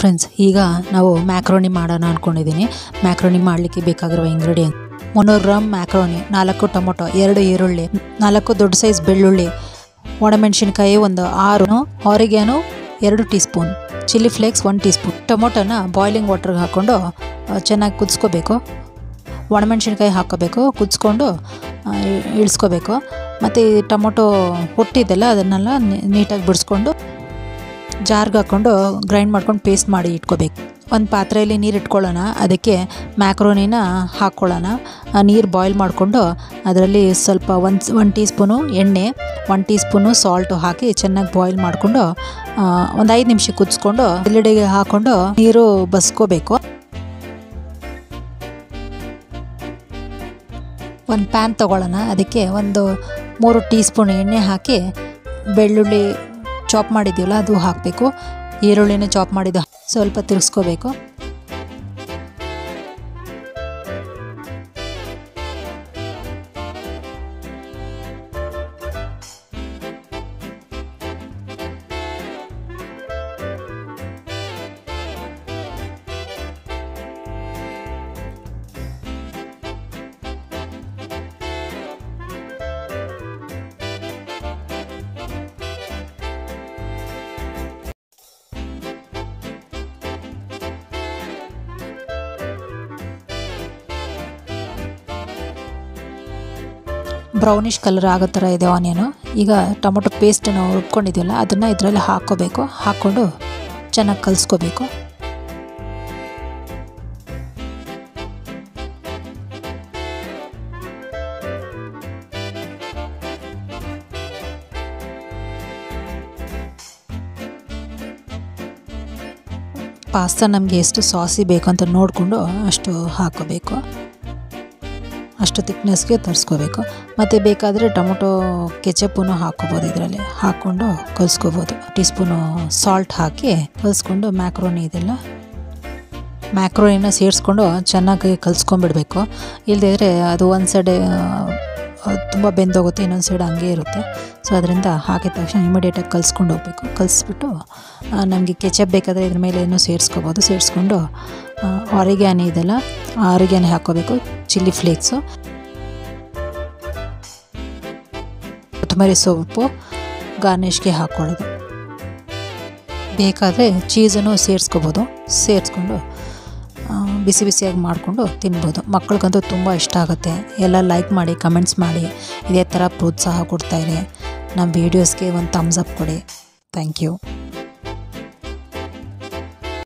Friends, ಈಗ ನಾವು macaroni ಮಾಡೋಣ ಅಂದ್ಕೊಂಡಿದ್ದೀನಿ. ಮ್ಯಾಕ್ರೋನಿ ಮಾಡಲಿಕ್ಕೆ ಬೇಕಾಗಿರುವ ಇಂಗ್ರೀಡಿಯೆಂಟ್ 300 ಗ್ರಾಮ್ ಮ್ಯಾಕ್ರೋನಿ, 4 ಟೊಮೊಟೊ, 2 ಈರುಳ್ಳಿ, 4 ದೊಡ್ಡ ಸೈಜ್ ಬೆಳ್ಳುಳ್ಳಿ, ಒಣಮೆಣಸಿನ್ಕಾಯಿ 6, oregano 2 teaspoon, chilli flakes 1 teaspoon. ಟೊಮೊಟೊನ ಬಾಯ್ಲಿಂಗ್ ವಾಟರ್ಗೆ ಹಾಕ್ಕೊಂಡು ಚೆನ್ನಾಗಿ ಕುದಿಸ್ಕೋಬೇಕು. ಒಣಮೆಣಸಿನ್ಕಾಯಿ ಹಾಕ್ಕೋಬೇಕು, ಕುದಿಸ್ಕೊಂಡು ಇಳಿಸ್ಕೋಬೇಕು. ಮತ್ತು ಈ ಟೊಮೊಟೊ ಹೊಟ್ಟಿದೆಲ್ಲ ಅದನ್ನೆಲ್ಲ ನೀಟಾಗಿ ಬಿಡಿಸ್ಕೊಂಡು ಜಾರ್ಗೆ ಹಾಕ್ಕೊಂಡು ಗ್ರೈಂಡ್ ಮಾಡ್ಕೊಂಡು ಪೇಸ್ಟ್ ಮಾಡಿ ಇಟ್ಕೋಬೇಕು. ಒಂದು ಪಾತ್ರೆಯಲ್ಲಿ ನೀರು ಇಟ್ಕೊಳ್ಳೋಣ, ಅದಕ್ಕೆ ಮ್ಯಾಕ್ರೋನಿನ ಹಾಕ್ಕೊಳ್ಳೋಣ. ನೀರು ಬಾಯ್ಲ್ ಮಾಡಿಕೊಂಡು ಅದರಲ್ಲಿ ಸ್ವಲ್ಪ ಒಂದು ಟೀ ಸ್ಪೂನು ಎಣ್ಣೆ, 1 ಟೀ ಸ್ಪೂನು ಸಾಲ್ಟು ಹಾಕಿ ಚೆನ್ನಾಗಿ ಬಾಯ್ಲ್ ಮಾಡಿಕೊಂಡು ಒಂದು 5 ನಿಮಿಷ ಕುದಿಸ್ಕೊಂಡು ಎಲ್ಲಿಡೆಗೆ ಹಾಕ್ಕೊಂಡು ನೀರು ಬಸ್ಕೋಬೇಕು. ಒಂದು ಪ್ಯಾನ್ ತೊಗೊಳ್ಳೋಣ, ಅದಕ್ಕೆ 3 ಟೀ ಸ್ಪೂನ್ ಎಣ್ಣೆ ಹಾಕಿ ಬೆಳ್ಳುಳ್ಳಿ ಚಾಪ್ ಮಾಡಿದ್ದೀವಲ್ಲ ಅದು ಹಾಕಬೇಕು. ಈರುಳ್ಳಿನ ಚಾಪ್ ಮಾಡಿದ್ದು ಸ್ವಲ್ಪ ತಿರ್ಗಿಸ್ಕೋಬೇಕು. ಬ್ರೌನಿಷ್ ಕಲರ್ ಆಗೋ ಥರ ಇದೆ ಆನಿಯನು. ಈಗ ಟೊಮೊಟೊ ಪೇಸ್ಟ್ ನಾವು ರುಬ್ಕೊಂಡಿದ್ದೀವಲ್ಲ ಅದನ್ನು ಇದರಲ್ಲಿ ಹಾಕ್ಕೋಬೇಕು. ಹಾಕ್ಕೊಂಡು ಚೆನ್ನಾಗಿ ಕಲಿಸ್ಕೋಬೇಕು. ಪಾಸ್ತಾ ನಮಗೆ ಎಷ್ಟು ಸಾಸಿ ಬೇಕು ಅಂತ ನೋಡಿಕೊಂಡು ಅಷ್ಟು ಹಾಕ್ಕೋಬೇಕು. ಅಷ್ಟು ತಿಕ್ನೆಸ್ಗೆ ತರಿಸ್ಕೋಬೇಕು. ಮತ್ತು ಬೇಕಾದರೆ ಟೊಮೊಟೊ ಕೆಚಪ್ಪನ್ನು ಹಾಕ್ಕೋಬೋದು. ಇದರಲ್ಲಿ ಹಾಕ್ಕೊಂಡು ಕಲಿಸ್ಕೋಬೋದು. ಟೀ ಸ್ಪೂನು ಸಾಲ್ಟ್ ಹಾಕಿ ಕಲಿಸ್ಕೊಂಡು ಮ್ಯಾಕ್ರೋನಿನ ಸೇರಿಸ್ಕೊಂಡು ಚೆನ್ನಾಗಿ ಕಲಿಸ್ಕೊಂಡ್ಬಿಡ್ಬೇಕು. ಇಲ್ಲದಿದ್ದರೆ ಅದು ಒಂದು ಸೈಡ್ ತುಂಬ ಬೆಂದೋಗುತ್ತೆ, ಇನ್ನೊಂದು ಸೈಡ್ ಹಂಗೆ ಇರುತ್ತೆ. ಸೊ ಅದರಿಂದ ಹಾಕಿದ ತಕ್ಷಣ ಇಮಿಡಿಯೇಟಾಗಿ ಕಲಿಸ್ಕೊಂಡು ಹೋಗಬೇಕು. ಕಲಿಸ್ಬಿಟ್ಟು ನಮಗೆ ಕೆಚಪ್ ಬೇಕಾದರೆ ಇದ್ರ ಮೇಲೆ ಏನೋ ಸೇರಿಸ್ಕೋಬೋದು. ಸೇರಿಸ್ಕೊಂಡು ಆರಿಗ್ಯಾನಿ ಇದೆಲ್ಲ ಆರಿಗ್ಯಾನಿ ಹಾಕ್ಕೋಬೇಕು, ಚಿಲ್ಲಿ ಫ್ಲೇಕ್ಸು, ಕೊತ್ತಂಬರಿ ಸೊಪ್ಪು ಗಾರ್ನಿಷ್ಗೆ ಹಾಕ್ಕೊಳ್ಳೋದು. ಬೇಕಾದರೆ ಚೀಸನ್ನು ಸೇರಿಸ್ಕೋಬೋದು. ಸೇರಿಸ್ಕೊಂಡು ಬಿಸಿ ಬಿಸಿಯಾಗಿ ಮಾಡಿಕೊಂಡು ತಿನ್ಬೋದು. ಮಕ್ಕಳಿಗಂತೂ ತುಂಬ ಇಷ್ಟ ಆಗುತ್ತೆ. ಎಲ್ಲ ಲೈಕ್ ಮಾಡಿ, ಕಮೆಂಟ್ಸ್ ಮಾಡಿ, ಇದೇ ಥರ ಪ್ರೋತ್ಸಾಹ ಕೊಡ್ತಾಯಿರಿ. ನಮ್ಮ ವೀಡಿಯೋಸ್ಗೆ ಒಂದು ಥಮ್ಸ್ ಅಪ್ ಕೊಡಿ. Thank you.